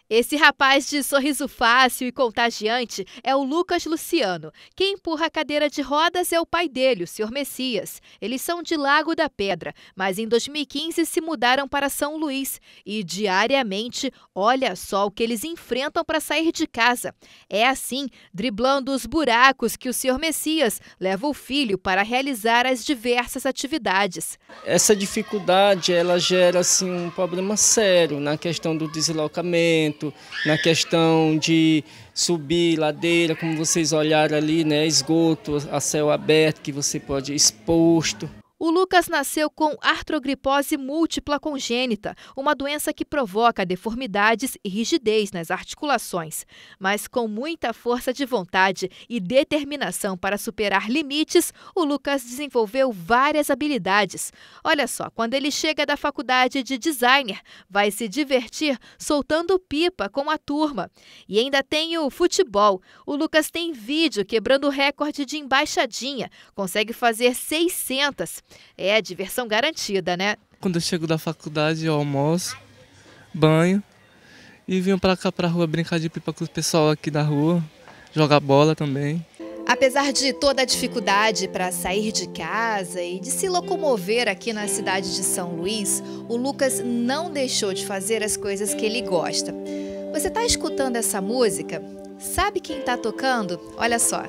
Esse rapaz de sorriso fácil e contagiante é o Lucas Luciano. Quem empurra a cadeira de rodas é o pai dele, o Sr. Messias. Eles são de Lago da Pedra, mas em 2015 se mudaram para São Luís. E diariamente, olha só o que eles enfrentam para sair de casa. É assim, driblando os buracos, que o Sr. Messias leva o filho para realizar as diversas atividades. Essa dificuldade, ela gera assim, um problema sério na questão do deslocamento, na questão de subir ladeira, como vocês olharam ali, né, esgoto a céu aberto que você pode exposto. O Lucas nasceu com artrogripose múltipla congênita, uma doença que provoca deformidades e rigidez nas articulações. Mas com muita força de vontade e determinação para superar limites, o Lucas desenvolveu várias habilidades. Olha só, quando ele chega da faculdade de designer, vai se divertir soltando pipa com a turma. E ainda tem o futebol. O Lucas tem vídeo quebrando o recorde de embaixadinha, consegue fazer 600. É diversão garantida, né? Quando eu chego da faculdade, eu almoço, banho e venho pra cá pra rua brincar de pipa com o pessoal aqui da rua, jogar bola também. Apesar de toda a dificuldade para sair de casa e de se locomover aqui na cidade de São Luís, o Lucas não deixou de fazer as coisas que ele gosta. Você está escutando essa música? Sabe quem está tocando? Olha só.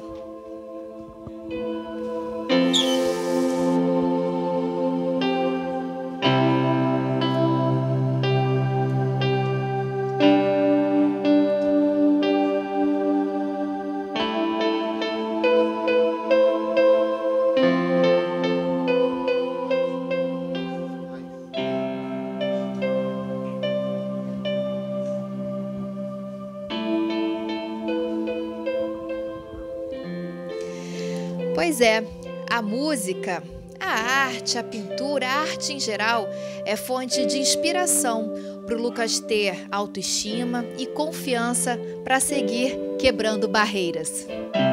Pois é, a música, a arte, a pintura, a arte em geral é fonte de inspiração para o Lucas ter autoestima e confiança para seguir quebrando barreiras.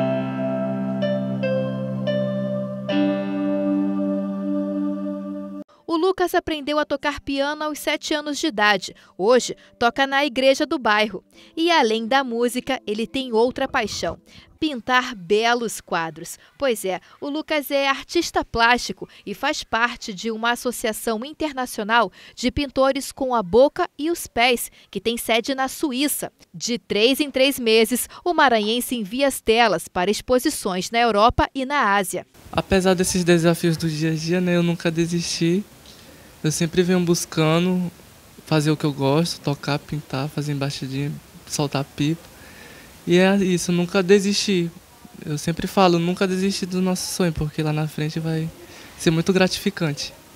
O Lucas aprendeu a tocar piano aos 7 anos de idade. Hoje, toca na igreja do bairro. E além da música, ele tem outra paixão: pintar belos quadros. Pois é, o Lucas é artista plástico e faz parte de uma associação internacional de pintores com a boca e os pés, que tem sede na Suíça. De 3 em 3 meses, o maranhense envia as telas para exposições na Europa e na Ásia. Apesar desses desafios do dia a dia, né, eu nunca desisti. Eu sempre venho buscando fazer o que eu gosto, tocar, pintar, fazer embaixadinha, soltar pipa. E é isso, nunca desisti. Eu sempre falo, nunca desisti do nosso sonho, porque lá na frente vai ser muito gratificante.